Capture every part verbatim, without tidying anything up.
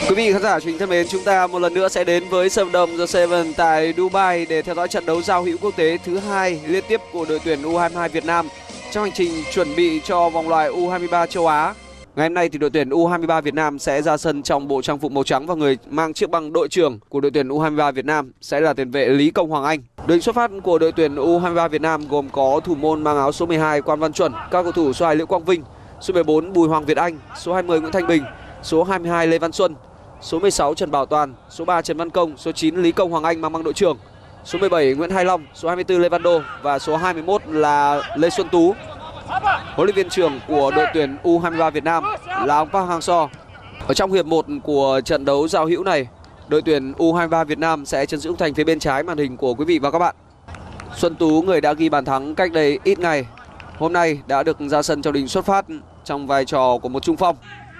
Quý vị khán giả truyền hình thân mến, chúng ta một lần nữa sẽ đến với sân vận động The Seven tại Dubai để theo dõi trận đấu giao hữu quốc tế thứ hai liên tiếp của đội tuyển U hai mươi hai Việt Nam trong hành trình chuẩn bị cho vòng loại U hai mươi ba châu Á. Ngày hôm nay thì đội tuyển U hai mươi ba Việt Nam sẽ ra sân trong bộ trang phục màu trắng và người mang chiếc băng đội trưởng của đội tuyển U hai mươi ba Việt Nam sẽ là tiền vệ Lý Công Hoàng Anh. Đội xuất phát của đội tuyển U hai mươi ba Việt Nam gồm có thủ môn mang áo số mười hai Quan Văn Chuẩn, các cầu thủ số hai Liễu Quang Vinh, số mười bốn Bùi Hoàng Việt Anh, số hai mươi Nguyễn Thanh Bình, số hai mươi hai Lê Văn Xuân, số mười sáu Trần Bảo Toàn, số ba Trần Văn Công, số chín Lý Công Hoàng Anh mang băng đội trưởng, số mười bảy Nguyễn Hai Long, số hai mươi tư Lê Văn Đô và số hai mươi mốt là Lê Xuân Tú. Huấn luyện viên trưởng của đội tuyển U hai mươi ba Việt Nam là ông Park Hang-seo. Ở trong hiệp một của trận đấu giao hữu này, đội tuyển U hai mươi ba Việt Nam sẽ chân giữ thành phía bên trái màn hình của quý vị và các bạn. Xuân Tú, người đã ghi bàn thắng cách đây ít ngày, hôm nay đã được ra sân trong đình xuất phát trong vai trò của một trung phong.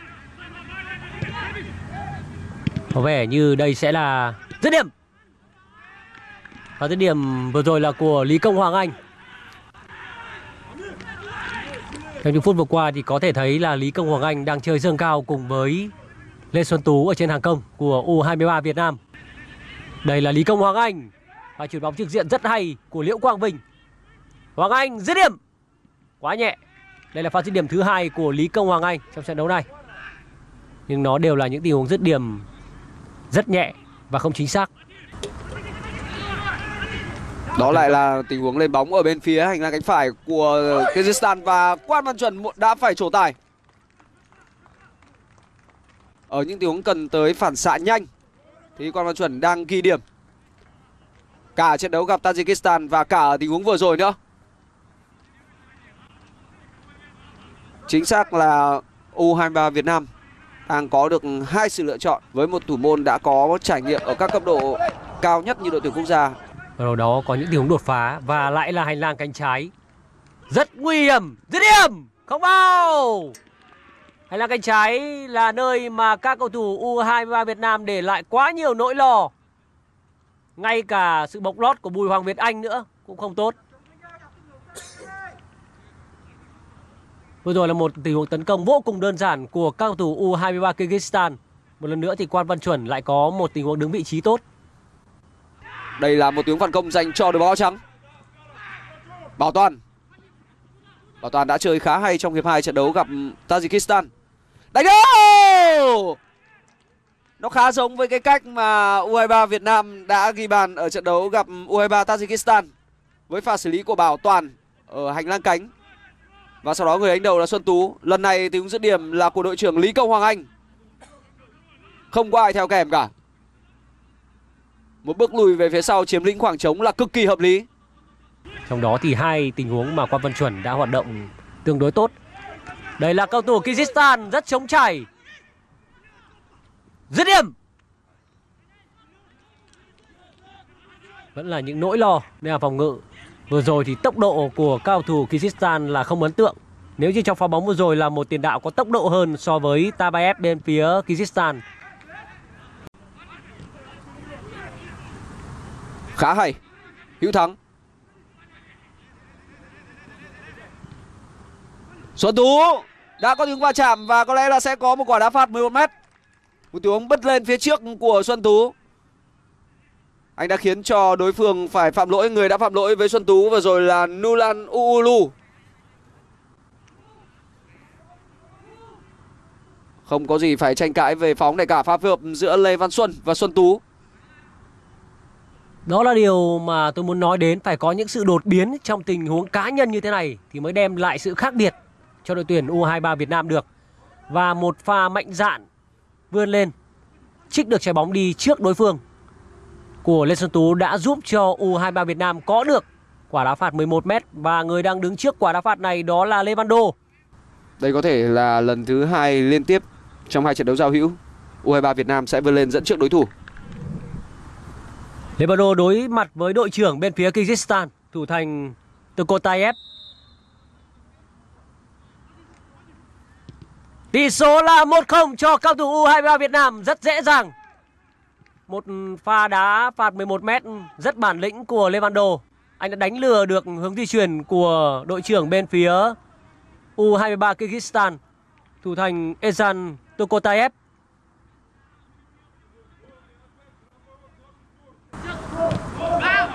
Có vẻ như đây sẽ là dứt điểm. Và dứt điểm vừa rồi là của Lý Công Hoàng Anh. Trong những phút vừa qua thì có thể thấy là Lý Công Hoàng Anh đang chơi dâng cao cùng với Lê Xuân Tú ở trên hàng công của U hai mươi ba Việt Nam. Đây là Lý Công Hoàng Anh. Và chuyền bóng trực diện rất hay của Liễu Quang Vinh. Hoàng Anh dứt điểm. Quá nhẹ. Đây là pha dứt điểm thứ hai của Lý Công Hoàng Anh trong trận đấu này. Nhưng nó đều là những tình huống dứt điểm rất nhẹ và không chính xác. Đó lại là tình huống lên bóng ở bên phía hành lang cánh phải của Kyrgyzstan và Quan Văn Chuẩn đã phải trổ tài. Ở những tình huống cần tới phản xạ nhanh thì Quan Văn Chuẩn đang ghi điểm. Cả trận đấu gặp Tajikistan và cả tình huống vừa rồi nữa. Chính xác là U hai mươi ba Việt Nam đang có được hai sự lựa chọn với một thủ môn đã có trải nghiệm ở các cấp độ cao nhất như đội tuyển quốc gia. Ở đó có những tình huống đột phá và lại là hành lang cánh trái rất nguy hiểm. Dứt điểm không bao. Hành lang cánh trái là nơi mà các cầu thủ U hai mươi ba Việt Nam để lại quá nhiều nỗi lo. Ngay cả sự bộc lót của Bùi Hoàng Việt Anh nữa cũng không tốt. Vừa rồi là một tình huống tấn công vô cùng đơn giản của các cầu thủ U hai mươi ba Kyrgyzstan. Một lần nữa thì Quan Văn Chuẩn lại có một tình huống đứng vị trí tốt. Đây là một tình huống phản công dành cho đội bóng áo trắng. Bảo Toàn. Bảo Toàn đã chơi khá hay trong hiệp hai trận đấu gặp Tajikistan. Đánh đâu! Nó khá giống với cái cách mà U hai mươi ba Việt Nam đã ghi bàn ở trận đấu gặp U hai mươi ba Tajikistan với pha xử lý của Bảo Toàn ở hành lang cánh. Và sau đó người đánh đầu là Xuân Tú. Lần này tình huống dứt điểm là của đội trưởng Lý Công Hoàng Anh. Không có ai theo kèm cả. Một bước lùi về phía sau chiếm lĩnh khoảng trống là cực kỳ hợp lý. Trong đó thì hai tình huống mà Quan Văn Chuẩn đã hoạt động tương đối tốt. Đây là cầu thủ Kyrgyzstan rất trống chảy. Dứt điểm. Vẫn là những nỗi lo nhà phòng ngự. Vừa rồi thì tốc độ của cao thủ Kyrgyzstan là không ấn tượng. Nếu như trong pha bóng vừa rồi là một tiền đạo có tốc độ hơn so với Tabayev bên phía Kyrgyzstan. Khá hay. Hữu Thắng. Xuân Tú đã có tiếng va chạm và có lẽ là sẽ có một quả đá phạt mười một mét. Một tình huống bứt lên phía trước của Xuân Tú. Anh đã khiến cho đối phương phải phạm lỗi. Người đã phạm lỗi với Xuân Tú vừa rồi là Nulan Uulu. Không có gì phải tranh cãi về phóng này cả. Pha phối hợp giữa Lê Văn Xuân và Xuân Tú. Đó là điều mà tôi muốn nói đến. Phải có những sự đột biến trong tình huống cá nhân như thế này thì mới đem lại sự khác biệt cho đội tuyển U hai mươi ba Việt Nam được. Và một pha mạnh dạn vươn lên trích được trái bóng đi trước đối phương của Lê Xuân Tú đã giúp cho U hai mươi ba Việt Nam có được quả đá phạt mười một mét. Và người đang đứng trước quả đá phạt này đó là Lê Văn Đô. Đây có thể là lần thứ hai liên tiếp trong hai trận đấu giao hữu U hai mươi ba Việt Nam sẽ vươn lên dẫn trước đối thủ. Lê Văn Đô đối mặt với đội trưởng bên phía Kyrgyzstan, thủ thành Tokotayev. Tỷ số là một không cho cao thủ U hai mươi ba Việt Nam rất dễ dàng. Một pha đá phạt mười một mét rất bản lĩnh của Lê Văn Đô. Anh đã đánh lừa được hướng di chuyển của đội trưởng bên phía U hai mươi ba Kyrgyzstan, thủ thành Ezan Tokotayev.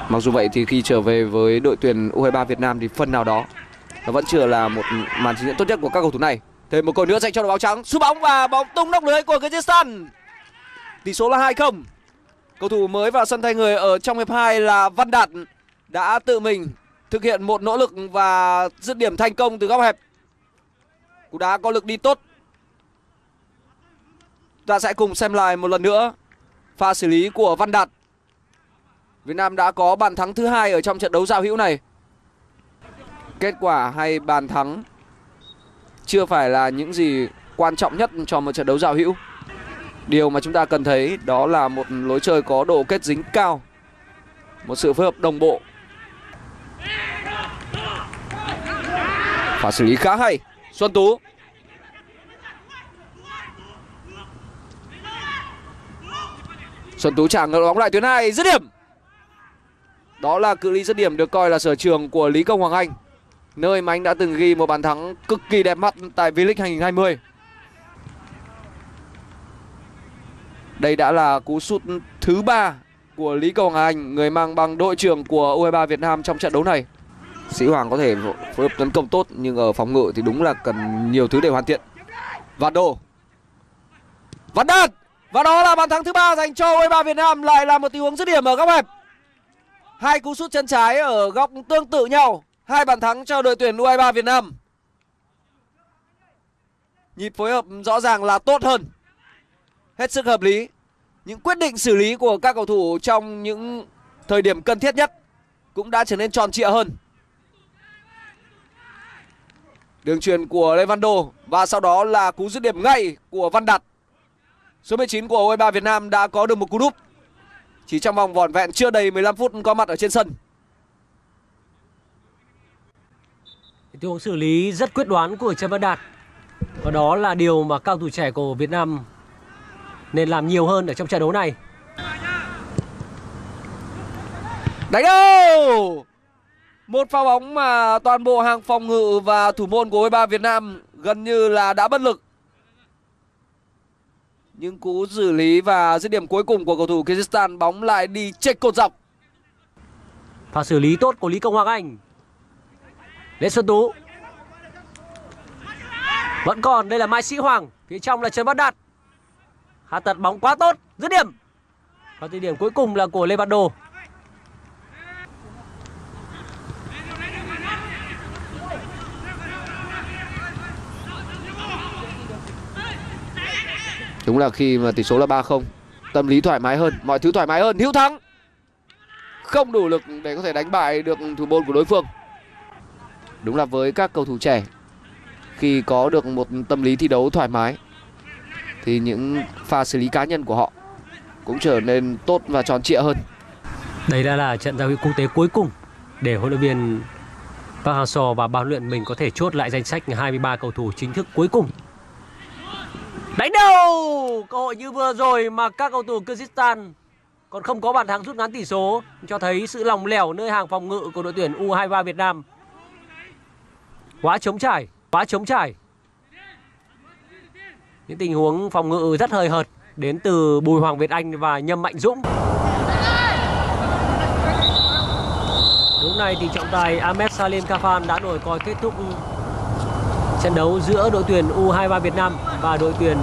Mặc dù vậy thì khi trở về với đội tuyển u hai ba Việt Nam thì phần nào đó nó vẫn chưa là một màn trình diễn tốt nhất của các cầu thủ này. Thêm một cơ hội nữa dành cho đội áo trắng, sút bóng và bóng tung nóc lưới của Kyrgyzstan. Tỷ số là hai không. Cầu thủ mới vào sân thay người ở trong hiệp hai là Văn Đạt đã tự mình thực hiện một nỗ lực và dứt điểm thành công từ góc hẹp. Cú đá có lực đi tốt. Ta sẽ cùng xem lại một lần nữa pha xử lý của Văn Đạt. Việt Nam đã có bàn thắng thứ hai ở trong trận đấu giao hữu này. Kết quả hay bàn thắng chưa phải là những gì quan trọng nhất cho một trận đấu giao hữu. Điều mà chúng ta cần thấy đó là một lối chơi có độ kết dính cao, một sự phối hợp đồng bộ. Pha xử lý khá hay, Xuân Tú. Xuân Tú trả ngược bóng lại tuyến hai, dứt điểm. Đó là cự ly dứt điểm được coi là sở trường của Lý Công Hoàng Anh, nơi mà anh đã từng ghi một bàn thắng cực kỳ đẹp mắt tại V-League hai không hai không. Đây đã là cú sút thứ ba của Lý Công Hoàng Anh, người mang bằng đội trưởng của u hai ba Việt Nam trong trận đấu này. Sĩ Hoàng có thể phối hợp tấn công tốt nhưng ở phòng ngự thì đúng là cần nhiều thứ để hoàn thiện. Văn Đô, Văn Đạt, và đó là bàn thắng thứ ba dành cho u hai ba Việt Nam, lại là một tình huống dứt điểm ở góc hẹp. Hai cú sút chân trái ở góc tương tự nhau, hai bàn thắng cho đội tuyển u hai ba Việt Nam. Nhịp phối hợp rõ ràng là tốt hơn, hết sức hợp lý. Những quyết định xử lý của các cầu thủ trong những thời điểm cần thiết nhất cũng đã trở nên tròn trịa hơn. Đường chuyền của Lê Văn Đô và sau đó là cú dứt điểm ngay của Văn Đạt. Số mười chín của u hai ba Việt Nam đã có được một cú đúp chỉ trong vòng vỏn vẹn chưa đầy mười lăm phút có mặt ở trên sân. Tình huống xử lý rất quyết đoán của Trần Văn Đạt, và đó là điều mà cao thủ trẻ của Việt Nam nên làm nhiều hơn ở trong trận đấu này. Đánh đâu! Một pha bóng mà toàn bộ hàng phòng ngự và thủ môn của u hai ba Việt Nam gần như là đã bất lực. Nhưng cú xử lý và dứt điểm cuối cùng của cầu thủ Kyrgyzstan, bóng lại đi chệch cột dọc. Pha xử lý tốt của Lý Công Hoàng Anh. Lê Xuân Tú. Vẫn còn, đây là Mai Sĩ Hoàng, phía trong là Trần Văn Đạt. Hạ tật bóng quá tốt, dứt điểm. Và dứt điểm cuối cùng là của Lê Văn Đô. Đúng là khi mà tỷ số là ba không, tâm lý thoải mái hơn, mọi thứ thoải mái hơn. Hữu Thắng không đủ lực để có thể đánh bại được thủ môn của đối phương. Đúng là với các cầu thủ trẻ, khi có được một tâm lý thi đấu thoải mái thì những pha xử lý cá nhân của họ cũng trở nên tốt và tròn trịa hơn. Đây đã là trận giao hữu quốc tế cuối cùng để huấn luyện viên Park Hang-seo và ban luyện mình có thể chốt lại danh sách hai mươi ba cầu thủ chính thức cuối cùng. Đánh đầu! Cơ hội như vừa rồi mà các cầu thủ Kyrgyzstan còn không có bàn thắng rút ngắn tỷ số, cho thấy sự lỏng lẻo nơi hàng phòng ngự của đội tuyển u hai ba Việt Nam. Quá trống trải, quá trống trải. Những tình huống phòng ngự rất hời hợt đến từ Bùi Hoàng Việt Anh và Nhâm Mạnh Dũng. Lúc này thì trọng tài Ahmed Salim Kafan đã đổi còi kết thúc trận đấu giữa đội tuyển u hai ba Việt Nam và đội tuyển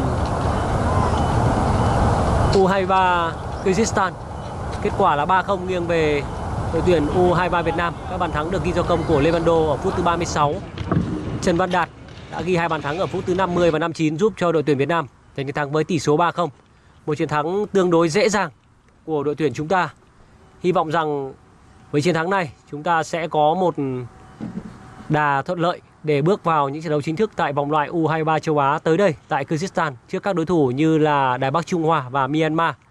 u hai ba Kyrgyzstan. Kết quả là ba không nghiêng về đội tuyển u hai ba Việt Nam. Các bàn thắng được ghi do công của Lê Văn Đô ở phút thứ ba mươi sáu. Trần Văn Đạt đã ghi hai bàn thắng ở phút thứ năm mươi và năm mươi chín giúp cho đội tuyển Việt Nam giành chiến thắng với tỷ số ba không. Một chiến thắng tương đối dễ dàng của đội tuyển chúng ta. Hy vọng rằng với chiến thắng này chúng ta sẽ có một đà thuận lợi để bước vào những trận đấu chính thức tại vòng loại u hai ba châu Á tới đây tại Kyrgyzstan trước các đối thủ như là Đài Bắc Trung Hoa và Myanmar.